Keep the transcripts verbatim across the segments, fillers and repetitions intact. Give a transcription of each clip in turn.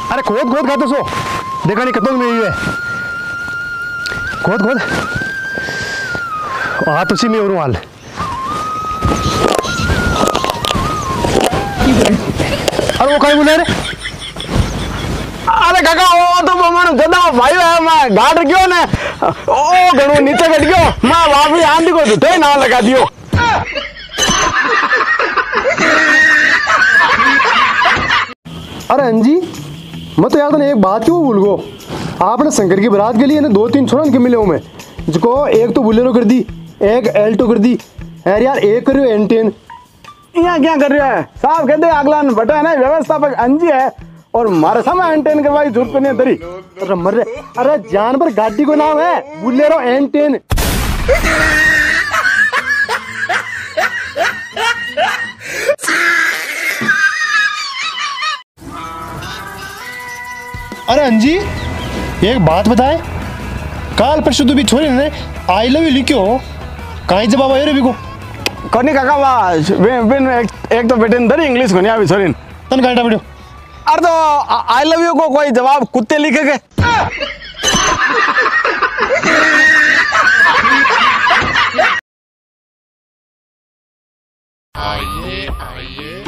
अरे खोद खोद खाते सो देखा नहीं कतों में है खोद खोद हाँ तुसी में और हाल अरे वो कहीं बोले रे अरे काका वो तो मानो जदा भाई है मैं गाड़ गयो ने ओ घणो नीचे गट गयो मैं वापस आंधी को तो ना लगा दियो। अरे अंजी मैं तो यार तो एक बात क्यों भूल गो आपने शंकर की बारात के लिए ना दो तीन छोरन के मिले हूँ मैं जिसको एक तो बुलेरो कर दी एक एल्टो कर दी यार यार एक कर रहे हो एंटेन यहाँ क्या कर रहे है साहब कहते अगला बटा है ना व्यवस्थापक अंजी है और मारे समय एंटेन करवाई जरूरत नहीं तरी। अरे मर रहे अरे जानवर गाड़ी को नाम है बुलेरो एंटेन। अरे अंजी एक बात बताए काल परसों तो भी छोरी ने आई लव यू लिखो कहीं जवाब आयो रे बिको कोनी काका वाह एक, एक तो बेटे दरी इंग्लिश को नहीं आवी छोरी तन गाड़ा बेटो अरे तो आई लव यू को कोई जवाब कुत्ते लिखे के आइए आइए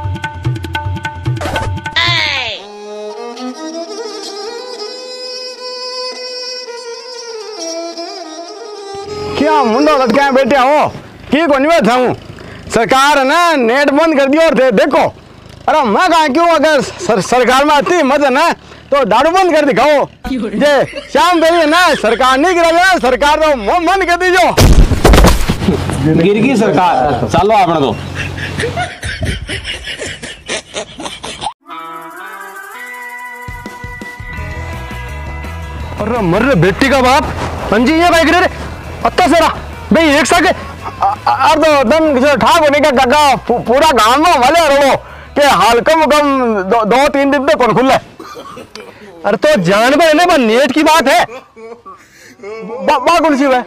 क्या मुंडो लटकाए बैठे हो की को निवे था सरकार ने नेट बंद कर दिया और दे, देखो अरे मैं कहा क्यों अगर सर, सरकार में आती मजा ना तो दारू बंद कर दिखाओ जे शाम दे ना सरकार नहीं गिरा ना सरकार तो बंद कर दीजो गिर गई सरकार चलो आपने तो अरे मर रहे बेटी का बाप अंजी ये भाई गिरे अत्ता सरा भाई एक साके अब तो दम ठाक होने का काका पूरा गांव में वाले रहो के हाल कम कम दो, दो तीन दिन तक कौन खुला अरे तो जानवर है ना नेट की बात है बा, बा कौन सी है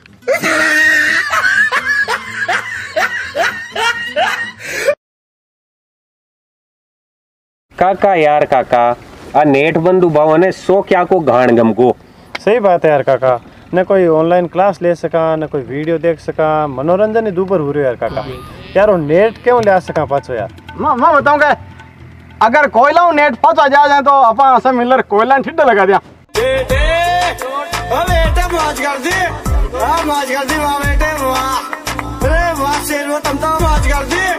काका यार काका आ नेट बंधु भाव ने सो क्या को घाण गम को सही बात है यार काका न कोई ऑनलाइन क्लास ले सका न कोई वीडियो देख सका मनोरंजन ही दूबर हो रहे यार काका यार वो नेट क्यों ले सका पाछो यार मैं मैं बताऊं क्या अगर कोयला नेट पहुंचा जा जाए तो अपन सब मिलकर कोयला ठिड्डा लगा दिया बेटे ओ बेटे मौज कर दी हां मौज कर दी वाह बेटे वाह अरे वाह शेर तुम तो मौज कर दी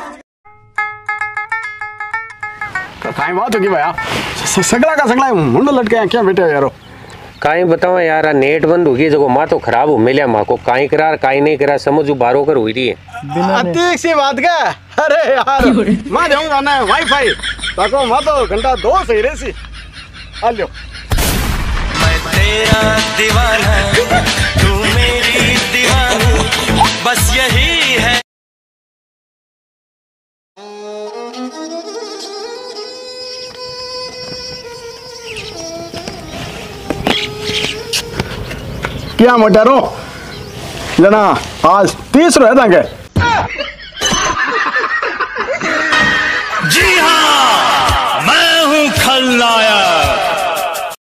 तो काई बात होगी भैया सगला का सगला मुंडो लटके क्या बेटे यारो काई बताओ यार नेट बंद हो गई जगो मां तो खराब हो मिलिया मां को काई करार काई नहीं करा समझ बारो कर हुई रही है अति सी बात का अरे यार मैं जाऊंगा ना वाईफाई ताको मैं तो घंटा दो सही रेसी आ लो मैं तेरा दीवाना तू मेरी दीवानी बस यही है क्या मोटारो जना आज तीस रह देंगे जी हाँ मैं हूँ खलनायक।